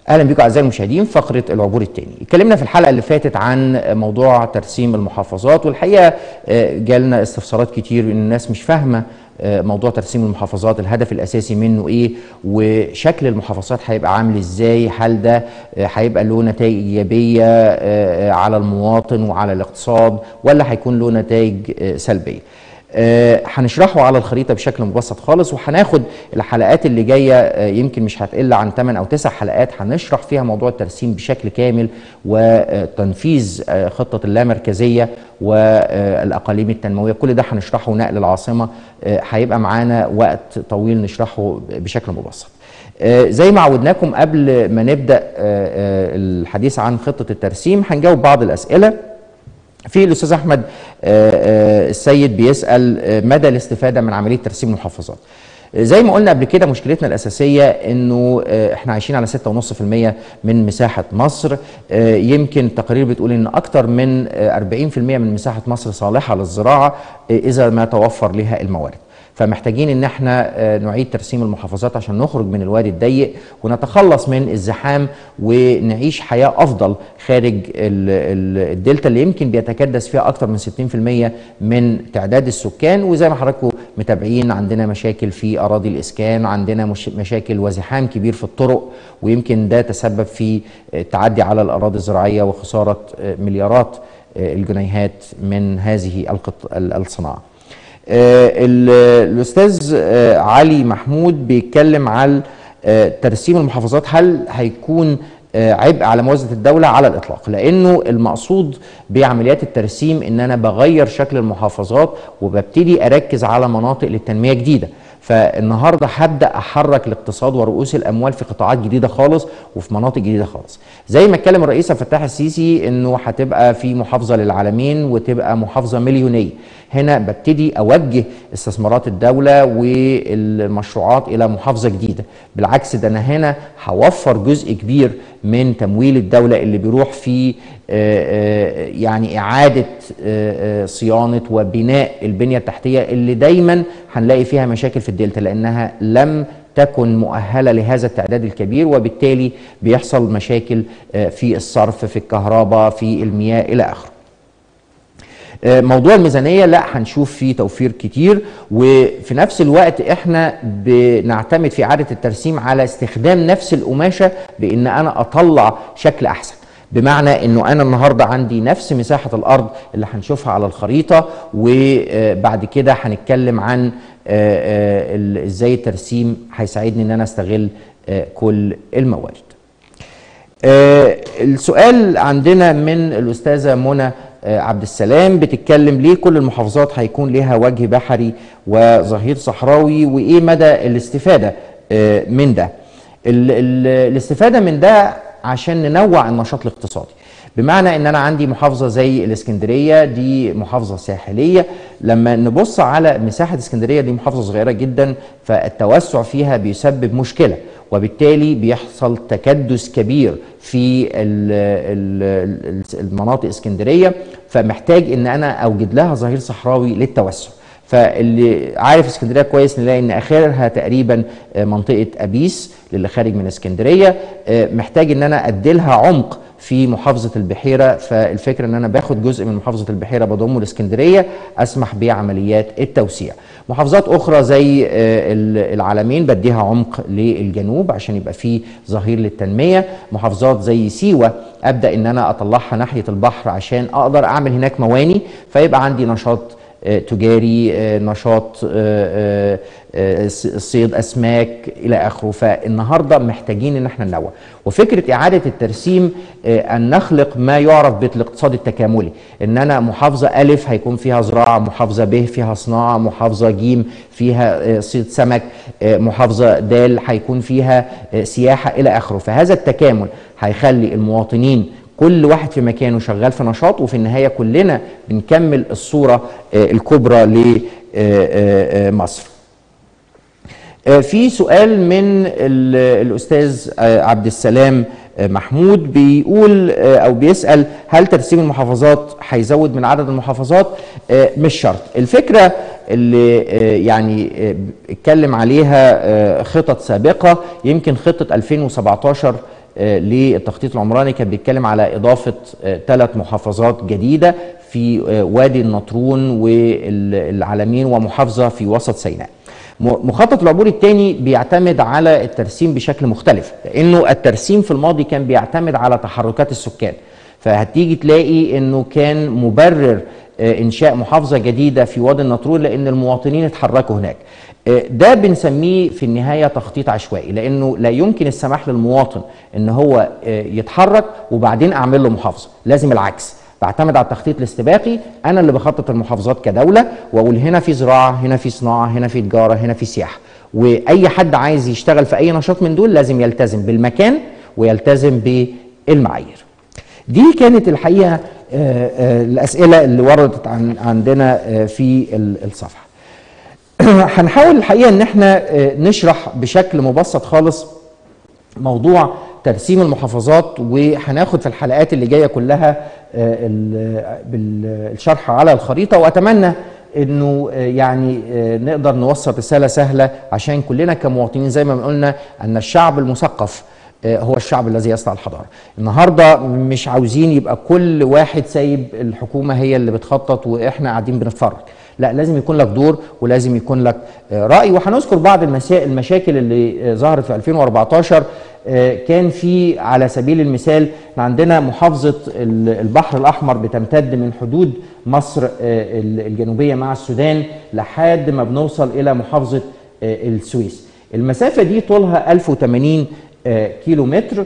اهلا بكم اعزائي المشاهدين. فقره العبور الثاني، اتكلمنا في الحلقه اللي فاتت عن موضوع ترسيم المحافظات، والحقيقه جالنا استفسارات كتير ان الناس مش فاهمه موضوع ترسيم المحافظات، الهدف الاساسي منه ايه، وشكل المحافظات هيبقى عامل ازاي، هل ده هيبقى له نتائج ايجابيه على المواطن وعلى الاقتصاد ولا هيكون له نتائج سلبيه. هنشرحه على الخريطه بشكل مبسط خالص، وهناخد الحلقات اللي جايه يمكن مش هتقل عن 8 أو 9 حلقات هنشرح فيها موضوع الترسيم بشكل كامل، وتنفيذ خطه اللامركزيه والاقاليم التنمويه. كل ده هنشرحه، نقل العاصمه هيبقى معانا وقت طويل نشرحه بشكل مبسط. زي ما عودناكم قبل ما نبدا الحديث عن خطه الترسيم هنجاوب بعض الاسئله. في الاستاذ احمد السيد بيسال مدى الاستفاده من عمليه ترسيم المحافظات. زي ما قلنا قبل كده، مشكلتنا الاساسيه انه احنا عايشين على 6.5% من مساحه مصر. يمكن التقارير بتقول ان اكثر من 40% من مساحه مصر صالحه للزراعه اذا ما توفر لها الموارد. فمحتاجين ان احنا نعيد ترسيم المحافظات عشان نخرج من الوادي الضيق ونتخلص من الزحام ونعيش حياة افضل خارج الدلتا اللي يمكن بيتكدس فيها اكتر من 60% من تعداد السكان. وزي ما حضراتكم متابعين عندنا مشاكل في اراضي الاسكان، عندنا مشاكل وزحام كبير في الطرق، ويمكن ده تسبب في التعدي على الاراضي الزراعية وخسارة مليارات الجنيهات من هذه الصناعة. الأستاذ علي محمود بيتكلم على ترسيم المحافظات، هل هيكون عبء على موازنة الدولة؟ على الإطلاق، لأنه المقصود بعمليات الترسيم إن أنا بغير شكل المحافظات وببتدي أركز على مناطق للتنمية جديدة. فالنهارده هبدا احرك الاقتصاد ورؤوس الاموال في قطاعات جديده خالص وفي مناطق جديده خالص. زي ما اتكلم الرئيس عبد الفتاح السيسي انه هتبقى في محافظه للعالمين وتبقى محافظه مليونيه. هنا ببتدي اوجه استثمارات الدوله والمشروعات الى محافظه جديده. بالعكس، ده انا هنا هوفر جزء كبير من تمويل الدوله اللي بيروح في يعني إعادة صيانة وبناء البنية التحتية اللي دايما هنلاقي فيها مشاكل في الدلتا، لأنها لم تكن مؤهلة لهذا التعداد الكبير، وبالتالي بيحصل مشاكل في الصرف، في الكهرباء، في المياه إلى آخره. موضوع الميزانية لا، هنشوف فيه توفير كتير، وفي نفس الوقت احنا بنعتمد في إعادة الترسيم على استخدام نفس القماشة بإن أنا أطلع شكل أحسن. بمعنى انه انا النهارده عندي نفس مساحه الارض اللي هنشوفها على الخريطه، وبعد كده هنتكلم عن ازاي الترسيم هيساعدني ان انا استغل كل الموارد. السؤال عندنا من الاستاذه منى عبد السلام بتتكلم ليه كل المحافظات هيكون لها وجه بحري وظهير صحراوي، وايه مدى الاستفاده من ده؟ الاستفاده من ده عشان ننوع النشاط الاقتصادي. بمعنى ان انا عندي محافظه زي الاسكندريه، دي محافظه ساحليه. لما نبص على مساحه اسكندريه، دي محافظه صغيره جدا، فالتوسع فيها بيسبب مشكله، وبالتالي بيحصل تكدس كبير في المناطق اسكندريه، فمحتاج ان انا اوجد لها ظهير صحراوي للتوسع. فاللي عارف اسكندريه كويس نلاقي ان اخرها تقريبا منطقه ابيس للي خارج من اسكندريه. محتاج ان انا اديلها عمق في محافظه البحيره، فالفكره ان انا باخد جزء من محافظه البحيره بضمه لاسكندريه، اسمح بعمليات التوسيع. محافظات اخرى زي العلمين بديها عمق للجنوب عشان يبقى فيه ظهير للتنميه. محافظات زي سيوه ابدا ان انا اطلعها ناحيه البحر عشان اقدر اعمل هناك مواني، فيبقى عندي نشاط تجاري، نشاط صيد اسماك الى اخره. فالنهارده محتاجين ان احنا ننوع، وفكره اعاده الترسيم ان نخلق ما يعرف بالاقتصاد التكاملي، ان انا محافظه الف هيكون فيها زراعه، محافظه ب فيها صناعه، محافظه ج فيها صيد سمك، محافظه د هيكون فيها سياحه الى اخره. فهذا التكامل هيخلي المواطنين كل واحد في مكانه شغال في نشاط، وفي النهاية كلنا بنكمل الصورة الكبرى لمصر. في سؤال من الأستاذ عبد السلام محمود بيقول أو بيسأل هل ترسيم المحافظات هيزود من عدد المحافظات؟ مش شرط. الفكرة اللي يعني اتكلم عليها خطط سابقة. يمكن خطة 2017 للتخطيط العمراني كان بيتكلم على إضافة 3 محافظات جديدة في وادي النطرون والعلمين ومحافظة في وسط سيناء. مخطط العبور الثاني بيعتمد على الترسيم بشكل مختلف، لأنه الترسيم في الماضي كان بيعتمد على تحركات السكان، فهتيجي تلاقي أنه كان مبرر إنشاء محافظة جديدة في وادي النطرون لأن المواطنين اتحركوا هناك. ده بنسميه في النهاية تخطيط عشوائي، لأنه لا يمكن السماح للمواطن أن هو يتحرك وبعدين أعمل له محافظة، لازم العكس. بعتمد على التخطيط الاستباقي، انا اللي بخطط المحافظات كدوله واقول هنا في زراعه، هنا في صناعه، هنا في تجاره، هنا في سياحه، واي حد عايز يشتغل في اي نشاط من دول لازم يلتزم بالمكان ويلتزم بالمعايير. دي كانت الحقيقه الاسئله اللي وردت عندنا في الصفحه. هنحاول الحقيقه ان احنا نشرح بشكل مبسط خالص موضوع ترسيم المحافظات، وهناخد في الحلقات اللي جايه كلها بالشرح على الخريطه، واتمنى انه يعني نقدر نوصل رساله سهله عشان كلنا كمواطنين زي ما قلنا ان الشعب المثقف هو الشعب الذي يصنع الحضاره. النهارده مش عاوزين يبقى كل واحد سايب الحكومه هي اللي بتخطط واحنا قاعدين بنتفرج، لا، لازم يكون لك دور ولازم يكون لك راي. وهنذكر بعض المشاكل اللي ظهرت في 2014. كان في على سبيل المثال عندنا محافظه البحر الاحمر بتمتد من حدود مصر الجنوبيه مع السودان لحد ما بنوصل الى محافظه السويس. المسافه دي طولها 1080 كيلو متر،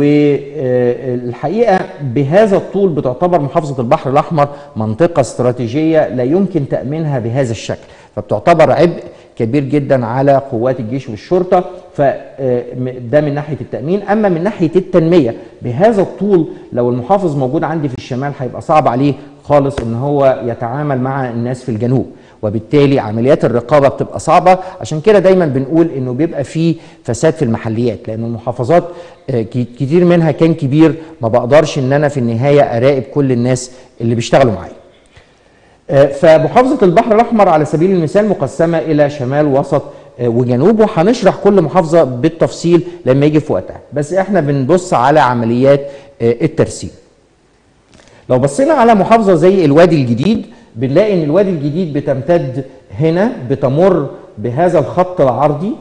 والحقيقه بهذا الطول بتعتبر محافظه البحر الاحمر منطقه استراتيجيه لا يمكن تامينها بهذا الشكل، فبتعتبر عبء كبير جدا على قوات الجيش والشرطه. فده من ناحيه التامين. اما من ناحيه التنميه بهذا الطول، لو المحافظ موجود عندي في الشمال هيبقى صعب عليه خالص ان هو يتعامل مع الناس في الجنوب، وبالتالي عمليات الرقابه بتبقى صعبه. عشان كده دايما بنقول انه بيبقى فيه فساد في المحليات، لان المحافظات كتير منها كان كبير، ما بقدرش ان انا في النهايه اراقب كل الناس اللي بيشتغلوا معايا. فمحافظه البحر الاحمر على سبيل المثال مقسمه الى شمال وسط وجنوب، وهنشرح كل محافظه بالتفصيل لما يجي في وقتها، بس احنا بنبص على عمليات الترسيم. لو بصينا على محافظه زي الوادي الجديد بنلاقي ان الوادي الجديد بتمتد هنا، بتمر بهذا الخط العرضي،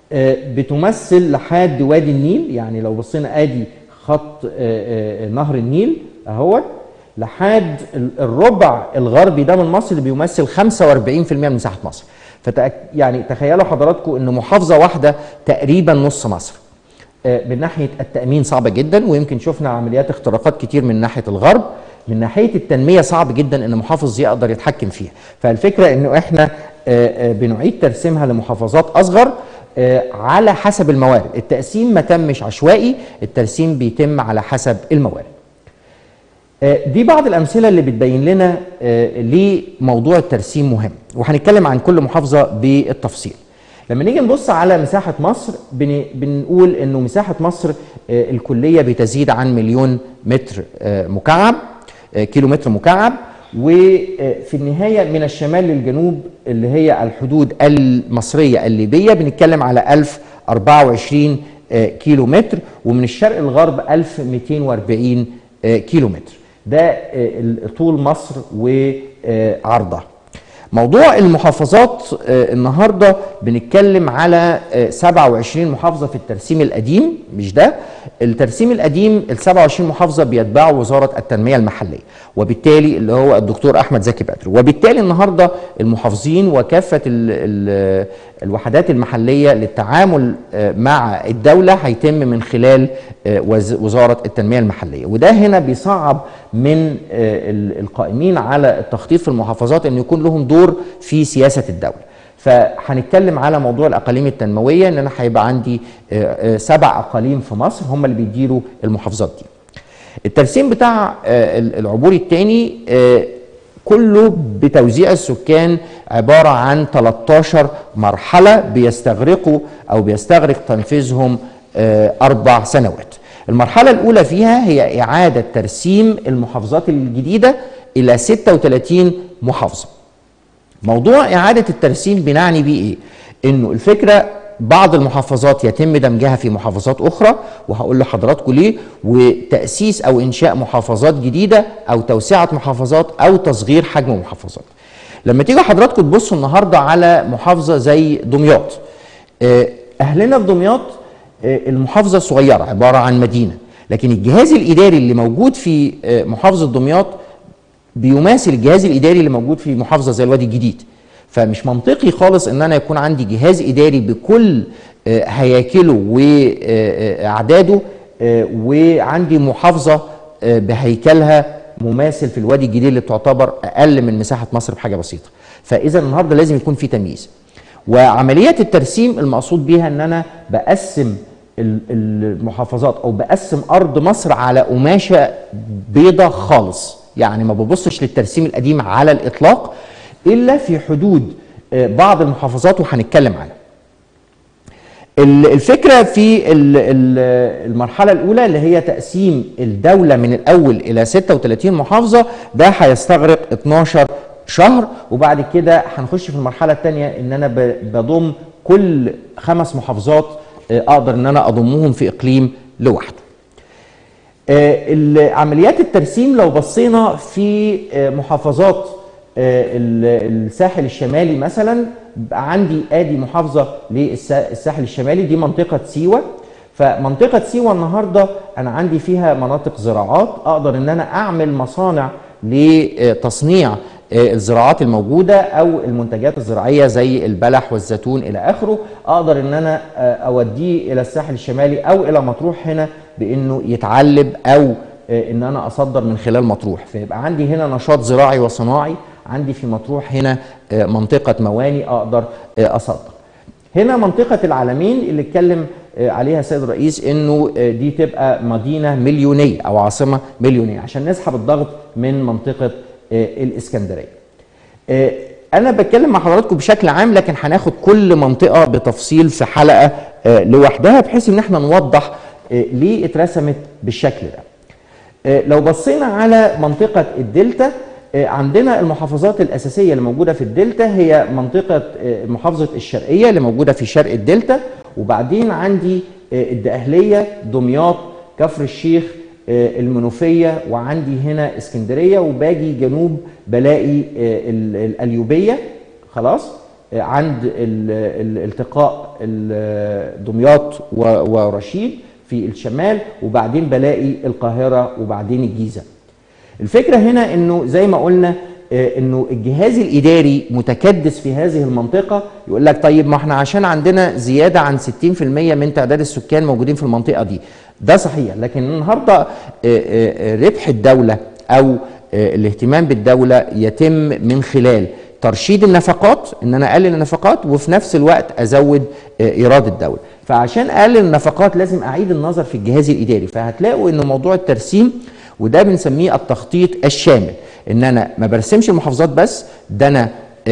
بتمثل لحد وادي النيل. يعني لو بصينا ادي خط نهر النيل اهوت لحد الربع الغربي ده من مصر، اللي بيمثل 45% من مساحه مصر. يعني تخيلوا حضراتكم ان محافظه واحده تقريبا نص مصر. من ناحيه التامين صعبه جدا، ويمكن شفنا عمليات اختراقات كتير من ناحيه الغرب. من ناحيه التنميه صعب جدا ان محافظ يقدر يتحكم فيها. فالفكره انه احنا بنعيد ترسيمها لمحافظات اصغر على حسب الموارد. التقسيم ما تمش عشوائي، الترسيم بيتم على حسب الموارد. دي بعض الامثله اللي بتبين لنا ليه موضوع الترسيم مهم، وهنتكلم عن كل محافظه بالتفصيل. لما نيجي نبص على مساحه مصر بنقول انه مساحه مصر الكليه بتزيد عن 1,000,000 متر مكعب، كيلو متر مكعب، وفي النهايه من الشمال للجنوب اللي هي الحدود المصريه الليبيه بنتكلم على 1024 كيلو متر، ومن الشرق للغرب 1240 كيلو متر. ده طول مصر وعرضها. موضوع المحافظات النهارده بنتكلم على 27 محافظه في الترسيم القديم، مش ده الترسيم القديم. ال 27 محافظه بيتبعوا وزاره التنميه المحليه، وبالتالي اللي هو الدكتور احمد زكي بدر. وبالتالي النهارده المحافظين وكافه الوحدات المحليه للتعامل مع الدوله هيتم من خلال وزاره التنميه المحليه، وده هنا بيصعب من القائمين على التخطيط في المحافظات ان يكون لهم دور في سياسه الدوله. فهنتكلم على موضوع الاقاليم التنمويه، ان انا هيبقى عندي 7 اقاليم في مصر هم اللي بيديروا المحافظات دي. الترسيم بتاع العبور الثاني كله بتوزيع السكان عباره عن 13 مرحله بيستغرقوا او بيستغرق تنفيذهم 4 سنوات. المرحله الاولى فيها هي اعاده ترسيم المحافظات الجديده الى 36 محافظه. موضوع إعادة الترسيم بنعني بيه إيه؟ إنه الفكرة بعض المحافظات يتم دمجها في محافظات أخرى، وهقول لحضراتكم ليه، وتأسيس أو إنشاء محافظات جديدة أو توسعة محافظات أو تصغير حجم محافظات. لما تيجوا حضراتكم تبصوا النهارده على محافظة زي دمياط، أهلنا في دمياط المحافظة صغيرة عبارة عن مدينة، لكن الجهاز الإداري اللي موجود في محافظة دمياط بيماثل الجهاز الإداري اللي موجود في محافظة زي الوادي الجديد. فمش منطقي خالص ان انا يكون عندي جهاز اداري بكل هياكله واعداده وعندي محافظه بهيكلها مماثل في الوادي الجديد اللي تعتبر اقل من مساحه مصر بحاجه بسيطه. فاذا النهارده لازم يكون في تمييز. وعمليات الترسيم المقصود بيها ان انا بقسم المحافظات او بقسم ارض مصر على قماشه بيضه خالص، يعني ما ببصش للترسيم القديم على الاطلاق إلا في حدود بعض المحافظات وهنتكلم عنها. الفكرة في المرحلة الأولى اللي هي تقسيم الدولة من الأول إلى 36 محافظة، ده هيستغرق 12 شهر، وبعد كده هنخش في المرحلة الثانية إن أنا بضم كل 5 محافظات أقدر إن أنا أضمهم في إقليم لوحده. عمليات الترسيم لو بصينا في محافظات الساحل الشمالي مثلا، عندي ادي محافظه للساحل الشمالي، دي منطقه سيوه. فمنطقه سيوه النهارده انا عندي فيها مناطق زراعات، اقدر ان انا اعمل مصانع لتصنيع الزراعات الموجوده او المنتجات الزراعيه زي البلح والزيتون الى اخره، اقدر ان انا اوديه الى الساحل الشمالي او الى مطروح هنا بانه يتعلب او ان انا اصدر من خلال مطروح. فيبقى عندي هنا نشاط زراعي وصناعي، عندي في مطروح هنا منطقة مواني أقدر أصدر. هنا منطقة العلمين اللي اتكلم عليها السيد الرئيس إنه دي تبقى مدينة مليونية أو عاصمة مليونية عشان نسحب الضغط من منطقة الإسكندرية. أنا بتكلم مع حضراتكم بشكل عام، لكن هناخد كل منطقة بتفصيل في حلقة لوحدها بحيث إن احنا نوضح ليه اترسمت بالشكل ده. لو بصينا على منطقة الدلتا، عندنا المحافظات الأساسية اللي موجودة في الدلتا هي منطقة محافظة الشرقية اللي موجودة في شرق الدلتا، وبعدين عندي الدقهلية، دمياط، كفر الشيخ، المنوفية، وعندي هنا اسكندرية، وباجي جنوب بلاقي القليوبية خلاص عند الالتقاء دمياط ورشيد في الشمال، وبعدين بلاقي القاهرة وبعدين الجيزة. الفكرة هنا انه زي ما قلنا انه الجهاز الاداري متكدس في هذه المنطقة. يقول لك طيب ما احنا عشان عندنا زيادة عن 60% من تعداد السكان موجودين في المنطقة دي، ده صحيح، لكن النهاردة ربح الدولة او الاهتمام بالدولة يتم من خلال ترشيد النفقات، ان انا اقلل النفقات وفي نفس الوقت ازود ايراد الدولة. فعشان اقلل النفقات لازم اعيد النظر في الجهاز الاداري. فهتلاقوا ان موضوع الترسيم وده بنسميه التخطيط الشامل، ان انا ما برسمش المحافظات بس، ده انا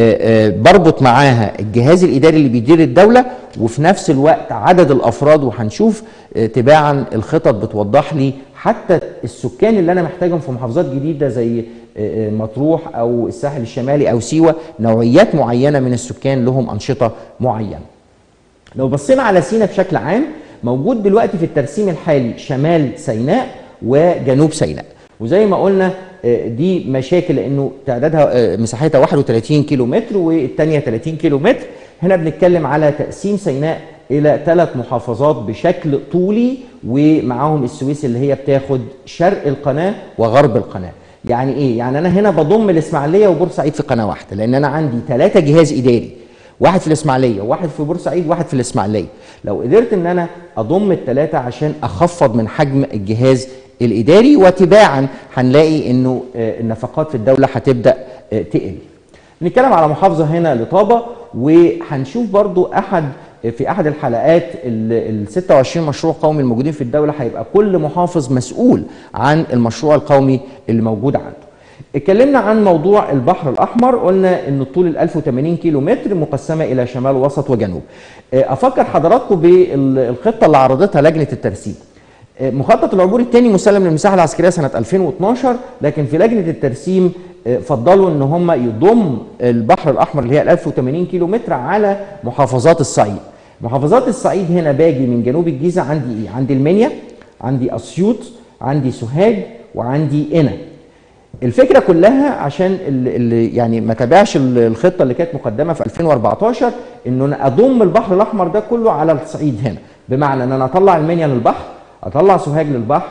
بربط معاها الجهاز الاداري اللي بيدير الدوله وفي نفس الوقت عدد الافراد. وهنشوف تباعا الخطط بتوضح لي حتى السكان اللي انا محتاجهم في محافظات جديده زي مطروح او الساحل الشمالي او سيوه، نوعيات معينه من السكان لهم انشطه معينه. لو بصينا على سيناء بشكل عام، موجود دلوقتي في الترسيم الحالي شمال سيناء وجنوب سيناء، وزي ما قلنا دي مشاكل لانه تعدادها مساحتها 31 كيلو متر والثانيه 30 كيلو متر. هنا بنتكلم على تقسيم سيناء الى 3 محافظات بشكل طولي، ومعاهم السويس اللي هي بتاخد شرق القناه وغرب القناه. يعني ايه؟ يعني انا هنا بضم الاسماعيليه وبورسعيد في قناه واحده، لان انا عندي 3 جهاز اداري، واحد في الاسماعيليه وواحد في بورسعيد وواحد في الاسماعيليه. لو قدرت ان انا اضم ال3 عشان اخفض من حجم الجهاز الاداري، وتباعا هنلاقي انه النفقات في الدوله هتبدا تقل. نتكلم على محافظه هنا لطابه، وهنشوف برضو في احد الحلقات ال 26 مشروع قومي الموجودين في الدوله، هيبقى كل محافظ مسؤول عن المشروع القومي اللي موجود عنده. اتكلمنا عن موضوع البحر الاحمر، قلنا ان الطول ال 1080 كيلو متر مقسمه الى شمال ووسط وجنوب. افكر حضراتكم بالخطه اللي عرضتها لجنه الترسيم. مخطط العبور الثاني مسلم للمساحه العسكريه سنه 2012، لكن في لجنه الترسيم فضلوا ان هم يضم البحر الاحمر اللي هي 1080 كيلو متر على محافظات الصعيد. محافظات الصعيد هنا باجي من جنوب الجيزه، عندي ايه؟ عندي المنيا، عندي اسيوط، عندي سوهاج، وعندي قنا. الفكره كلها عشان اللي يعني ما تابعش الخطه اللي كانت مقدمه في 2014، انه انا اضم البحر الاحمر ده كله على الصعيد هنا، بمعنى ان انا اطلع المنيا للبحر، اطلع سوهاج للبحر،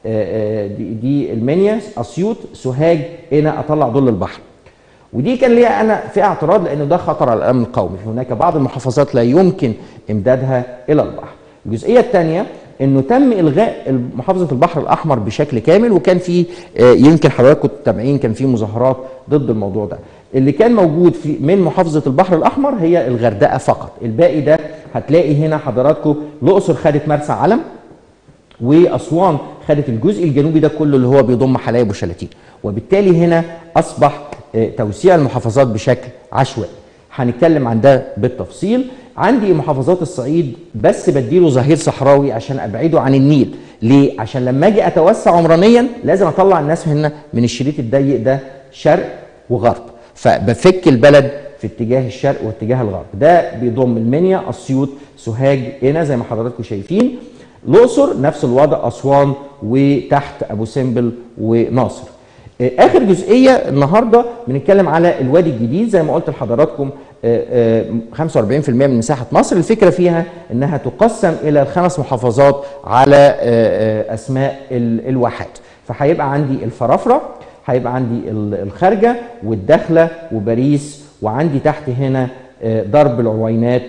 دي المنيا، اسيوط، سوهاج، قنا، اطلع دول للبحر. ودي كان ليها انا في اعتراض، لانه ده خطر على الامن القومي، هناك بعض المحافظات لا يمكن امدادها الى البحر. الجزئيه الثانيه انه تم الغاء محافظه البحر الاحمر بشكل كامل، وكان في يمكن حضراتكم كنتوا متابعين كان في مظاهرات ضد الموضوع ده. اللي كان موجود في من محافظه البحر الاحمر هي الغردقه فقط، الباقي ده هتلاقي هنا حضراتكم الاقصر خدت مرسى علم، واسوان خدت الجزء الجنوبي ده كله اللي هو بيضم حلايب وشلاتين، وبالتالي هنا اصبح توسيع المحافظات بشكل عشوائي. هنتكلم عن ده بالتفصيل. عندي محافظات الصعيد بس بديله ظهير صحراوي عشان ابعده عن النيل. ليه؟ عشان لما اجي اتوسع عمرانيا لازم اطلع الناس هنا من الشريط الضيق ده شرق وغرب، فبفك البلد في اتجاه الشرق واتجاه الغرب. ده بيضم المنيا، اسيوط، سوهاج، قنا زي ما حضراتكم شايفين، الاقصر نفس الوضع، اسوان، وتحت ابو سمبل وناصر. اخر جزئيه النهارده بنتكلم على الوادي الجديد. زي ما قلت لحضراتكم 45% من مساحه مصر، الفكره فيها انها تقسم الى ال5 محافظات على اسماء الواحات. فهيبقى عندي الفرافره، هيبقى عندي الخارجه والداخله وباريس، وعندي تحت هنا درب العوينات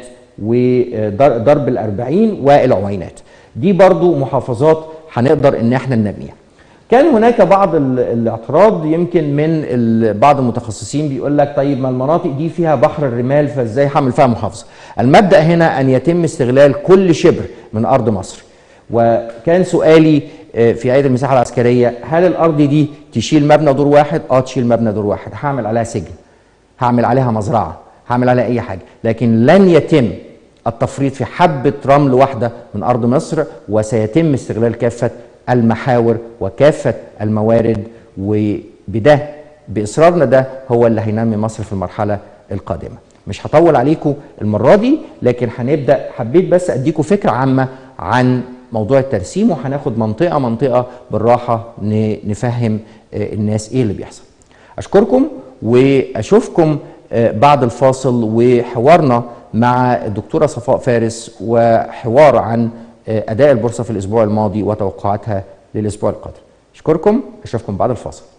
ودرب الأربعين والعوينات. دي برضو محافظات هنقدر ان احنا ننميها. كان هناك بعض الاعتراض يمكن من بعض المتخصصين بيقول لك طيب ما المناطق دي فيها بحر الرمال فازاي هعمل فيها محافظه؟ المبدا هنا ان يتم استغلال كل شبر من ارض مصر. وكان سؤالي في عيد المساحه العسكريه، هل الارض دي تشيل مبنى دور واحد؟ تشيل مبنى دور واحد، هعمل عليها سجن، هعمل عليها مزرعه، هعمل عليها اي حاجه، لكن لن يتم التفريط في حبه رمل واحده من ارض مصر، وسيتم استغلال كافه المحاور وكافة الموارد. وبده بإصرارنا ده هو اللي هينمي مصر في المرحلة القادمة. مش هطول عليكم المرة دي، لكن هنبدأ. حبيت بس أديكم فكرة عامة عن موضوع الترسيم، وهناخد منطقة منطقة بالراحة نفهم الناس إيه اللي بيحصل. أشكركم وأشوفكم بعد الفاصل وحوارنا مع الدكتورة صفاء فارس، وحوار عن أداء البورصة في الأسبوع الماضي وتوقعاتها للأسبوع القادم. أشكركم، أشوفكم بعد الفاصل.